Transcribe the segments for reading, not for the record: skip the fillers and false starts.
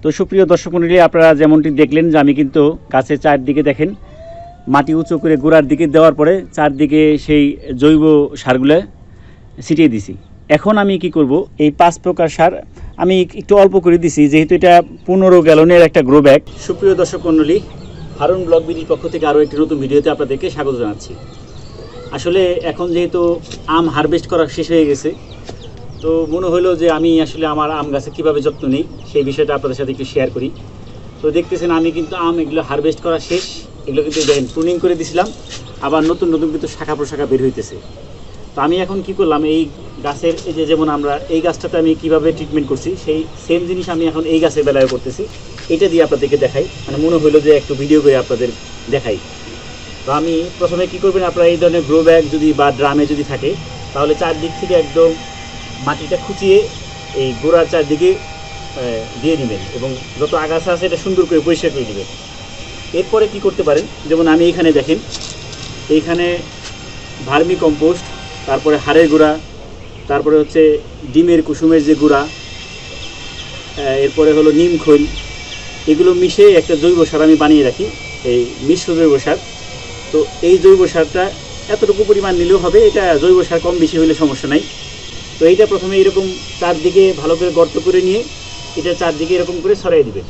তো সুপ্রিয় দর্শক মণ্ডলী, আপনারা যেমনটি দেখলেন যে আমি কিন্তু গাছের চারদিকে দেখেন মাটি উঁচু করে গোড়ার দিকে দেওয়ার পরে চারদিকে সেই জৈব সারগুলো ছিটিয়ে দিছি। এখন আমি কি করব, এই 5 প্রকার সার আমি একটু অল্প করে দিছি, যেহেতু এটা 15 গ্যালনের একটা গ্রো ব্যাগ। সুপ্রিয় দর্শক মণ্ডলী, হারুন ব্লগ বিডির পক্ষ থেকে আরও একটি নতুন ভিডিওতে আপনাদেরকে স্বাগত জানাচ্ছি। আসলে এখন যেহেতু আম হারভেস্ট করা শেষ হয়ে গেছে, তো মনে হলো যে আমি আসলে আমার আম গাছে কীভাবে যত্ন নিই সেই বিষয়টা আপনাদের সাথে একটু শেয়ার করি। তো দেখতেছেন আমি কিন্তু আম এগুলো হারভেস্ট করা শেষ, এগুলো কিন্তু দেখেন প্রুনিং করে দিছিলাম, আবার নতুন নতুন কিন্তু শাখা প্রশাখা বের হইতেছে। তো আমি এখন কি করলাম, এই গাছের এই যে যেমন আমরা এই গাছটাতে আমি কিভাবে ট্রিটমেন্ট করছি সেই সেম জিনিস আমি এখন এই গাছের বেলায় করতেছি। এটা দিয়ে আপনাদেরকে দেখাই, মানে মনে হলো যে একটু ভিডিও করে আপনাদের দেখাই। তো আমি প্রথমে কি করবেন, আপনারা এই ধরনের গ্রো ব্যাগ যদি বা ড্রামে যদি থাকে, তাহলে চারদিক থেকে একদম মাটিটা খুঁচিয়ে এই গোড়ার চারদিকে দিয়ে দিবেন এবং যত আগাছা আছে এটা সুন্দর করে পরিষ্কার করে দিবেন। এরপরে কি করতে পারেন, যেমন আমি এইখানে দেখেন, এইখানে ভার্মি কম্পোস্ট, তারপরে হাড়ের গুঁড়া, তারপরে হচ্ছে ডিমের কুসুমের যে গুঁড়া, এরপরে হলো নিম খৈল, এগুলো মিশিয়ে একটা জৈব সার আমি বানিয়ে রাখি, এই মিশ্র জৈব সার। তো এই জৈব সারটা এতটুকু পরিমাণ নিলেও হবে, এটা জৈব সার কম বেশি হলে সমস্যা নাই। তো এইটা প্রথমে এরকম চারদিকে ভালো করে গর্ত করে নিয়ে এটা চারদিকে এরকম করে ছড়াই দিবেন।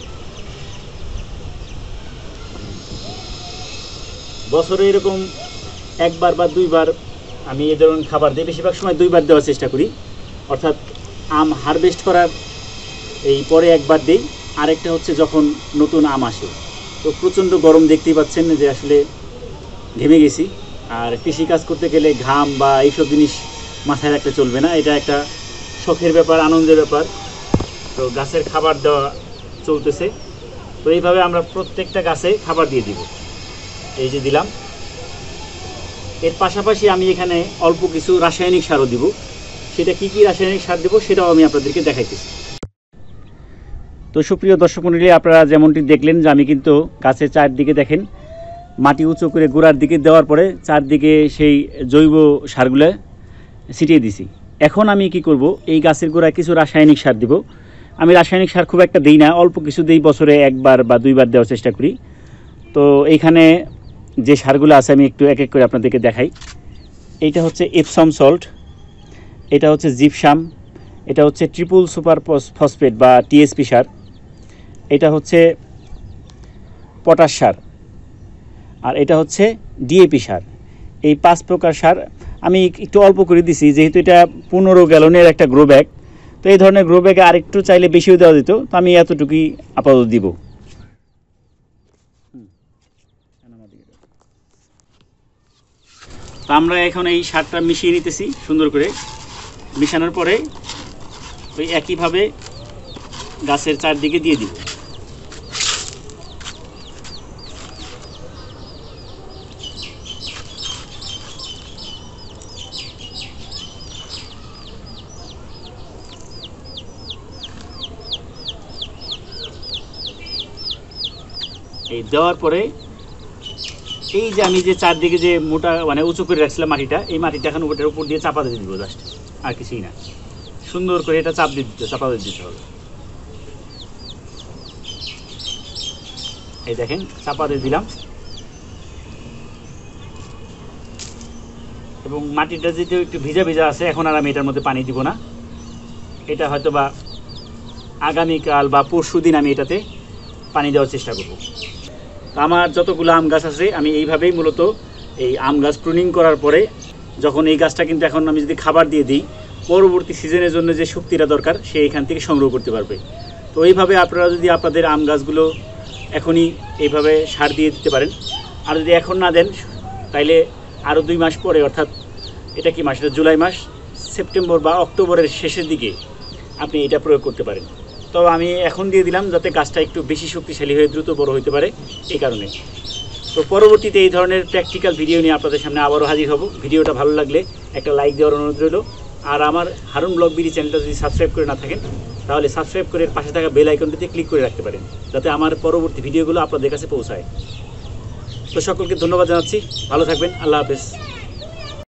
বছরে এরকম একবার বা দুইবার আমি এই ধরনের খাবার দিই, বেশিরভাগ সময় 2 বার দেওয়ার চেষ্টা করি। অর্থাৎ আম হারভেস্ট করার এই পরে একবার দিই, আরেকটা হচ্ছে যখন নতুন আম আসে। তো প্রচণ্ড গরম, দেখতেই পাচ্ছেন যে আসলে ঘেমে গেছি। আর কৃষিকাজ করতে গেলে ঘাম বা এইসব জিনিস মাথায় রাখতে চলবে না, এটা একটা শখের ব্যাপার, আনন্দের ব্যাপার। তো গাছের খাবার দেওয়া চলতেছে। তো এইভাবে আমরা প্রত্যেকটা গাছে খাবার দিয়ে দিব, এই যে দিলাম। এর পাশাপাশি আমি এখানে অল্প কিছু রাসায়নিক সারও দিব। সেটা কি কি রাসায়নিক সার দেবো সেটাও আমি আপনাদেরকে দেখাইতেছি। তো সুপ্রিয় দর্শক মণ্ডলী, আপনারা যেমনটি দেখলেন যে আমি কিন্তু গাছের চারদিকে দেখেন মাটি উঁচু করে গোড়ার দিকে দেওয়ার পরে চারদিকে সেই জৈব সারগুলো ছিটিয়ে দিছি। এখন আমি কি করব, এই গাছের গোড়ায় কিছু রাসায়নিক সার দিব। আমি রাসায়নিক সার খুব একটা দিই না, অল্প কিছু দিই, বছরে 1 বার বা 2 বার দেওয়ার চেষ্টা করি। তো এইখানে যে সারগুলো আছে আমি একটু এক এক করে আপনাদেরকে দেখাই। এইটা হচ্ছে এপসম সল্ট, এটা হচ্ছে জিপসাম, এটা হচ্ছে ট্রিপল সুপার ফসফেট বা টিএসপি সার, এটা হচ্ছে পটাশ সার, আর এটা হচ্ছে ডিএপি সার। এই 5 প্রকার সার আমি একটু অল্প করে দিছি, যেহেতু এটা 15 গ্যালনের একটা গ্রো ব্যাগ। তো এই ধরনের গ্রো ব্যাগে আরেকটু চাইলে বেশিও দেওয়া যেত, তো আমি এতটুকুই আপাতত দিব। তো আমরা এখন এই সারটা মিশিয়ে নিতেছি সুন্দর করে। মিশানোর পরে ওই একইভাবে গাছের চারদিকে দিয়ে দিব। এই দেওয়ার পরে এই যে আমি যে চারদিকে যে মোটা মানে উঁচু করে রাখছিলাম মাটিটা, এই মাটিটা এখন ওটার উপর দিয়ে চাপা দিয়ে দিব, জাস্ট আর কিছুই না। সুন্দর করে এটা চাপা দিয়ে দিতে হবে। এই দেখেন চাপা দিয়ে দিলাম, এবং মাটিটা যেহেতু একটু ভিজা ভিজা আছে, এখন আর আমি এটার মধ্যে পানি দিব না। এটা হয়তো বা আগামীকাল বা পরশু দিন আমি এটাতে পানি দেওয়ার চেষ্টা করব। আমার যতগুলো আম গাছ আছে আমি এইভাবেই মূলত এই আম গাছ প্রুনিং করার পরে, যখন এই গাছটা কিন্তু এখন আমি যদি খাবার দিয়ে দিই, পরবর্তী সিজনের জন্য যে শক্তিটা দরকার সে এখান থেকে সংগ্রহ করতে পারবে। তো এইভাবে আপনারা যদি আপনাদের আম গাছগুলো এখনই এইভাবে সার দিয়ে দিতে পারেন, আর যদি এখন না দেন তাইলে আরও 2 মাস পরে, অর্থাৎ এটা কি মাস, এটা জুলাই মাস, সেপ্টেম্বর বা অক্টোবরের শেষের দিকে আপনি এটা প্রয়োগ করতে পারেন। তো আমি এখন দিয়ে দিলাম যাতে গাছটা একটু বেশি শক্তিশালী হয়ে দ্রুত বড় হতে পারে, এই কারণে। তো পরবর্তীতে এই ধরনের প্র্যাকটিক্যাল ভিডিও নিয়ে আপনাদের সামনে আবারও হাজির হব। ভিডিওটা ভালো লাগলে একটা লাইক দেওয়ার অনুরোধ রইল। আর আমার হারুন ব্লগ বিডি চ্যানেলটা যদি সাবস্ক্রাইব করে না থাকেন, তাহলে সাবস্ক্রাইব করে পাশে থাকা বেল আইকনটিতে ক্লিক করে রাখতে পারেন, যাতে আমার পরবর্তী ভিডিওগুলো আপনাদের কাছে পৌঁছায়। তো সকলকে ধন্যবাদ জানাচ্ছি, ভালো থাকবেন, আল্লাহ হাফেজ।